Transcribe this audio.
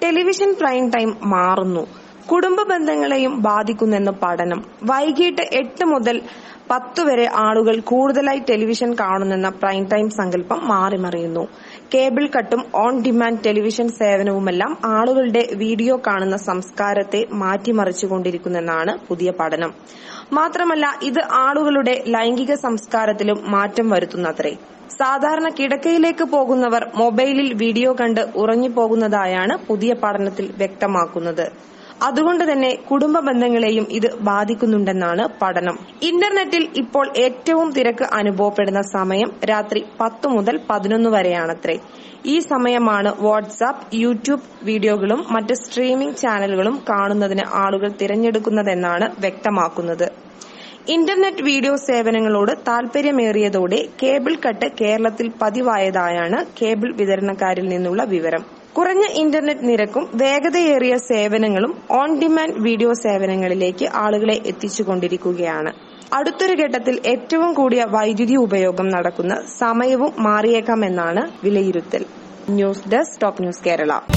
Television prime time മാറുന്നു. കുടുംബ ബന്ധങ്ങളെയും ബാധിക്കുന്നെന്ന് പഠനം. വൈകിട്ട് 8 മുതൽ 10 വരെ ആളുകൾ കൂടുതലായി ടെലിവിഷൻ കാണുന്നെന്ന പ്രൈം ടൈം സങ്കല്പം മാറിമറിയുന്നു. കേബിൾ കട്ടും ഓൺ ഡിമാൻഡ് ടെലിവിഷൻ സേവനവുമെല്ലാം ആളുകളുടെ വീഡിയോ കാണുന്ന സംസ്കാരത്തെ മാറ്റിമറിച്ചുകൊണ്ടിരിക്കുന്നെന്നാണ് പുതിയ പഠനം. മാത്രമല്ല ഇത് ആളുകളുടെ ലൈംഗിക സംസ്കാരത്തിലും മാറ്റം വരുത്തുന്നത്രേ. സാധാരണ കിടക്കയിലേക്ക് പോകുന്നവർ മൊബൈലിൽ വീഡിയോ കണ്ട് ഉറങ്ങിപ്പോകുന്നതായാണ് പുതിയ പഠനത്തിൽ വ്യക്തമാക്കുന്നത്. അതുകൊണ്ട് തന്നെ കുടുംബ ബന്ധങ്ങളെയും ഇത് ബാധിക്കുന്നുണ്ടെന്നാണ് പഠനം. ഇന്റർനെറ്റിൽ ഇപ്പോൾ ഏറ്റവും തിരക്ക് അനുഭവപ്പെടുന്ന സമയം രാത്രി 10 മുതൽ 11 വരെയാണത്രേ. ഈ സമയമാണ് വാട്സാപ്പ്, യൂട്യൂബ് വീഡിയോകളും മറ്റ് സ്ട്രീമിംഗ് ചാനലുകളും കാണുന്നതിന് ആളുകൾ തിരഞ്ഞെടുക്കുന്നതെന്നാണ് വ്യക്തമാക്കുന്നത്. ഇന്റർനെറ്റ് വീഡിയോ സേവനങ്ങളോട് താൽപര്യമേറിയതോടെ കേബിൾ കട്ട് കേരളത്തിൽ പതിവായതായാണ് കേബിൾ വിതരണക്കാരിൽ നിന്നുള്ള വിവരം. കുറഞ്ഞ ഇന്റർനെറ്റ് നിരക്കും വേഗതയേറിയ സേവനങ്ങളും ഓൺ ഡിമാൻഡ് വീഡിയോ സേവനങ്ങളിലേക്ക് ആളുകളെ എത്തിച്ചുകൊണ്ടിരിക്കുകയാണ്. അടുത്തൊരു ഘട്ടത്തിൽ ഏറ്റവും കൂടിയ വൈദ്യുതി ഉപയോഗം നടക്കുന്ന സമയവും മാറിയേക്കാമെന്നാണ് വിലയിരുത്തൽ. News desk top news Kerala.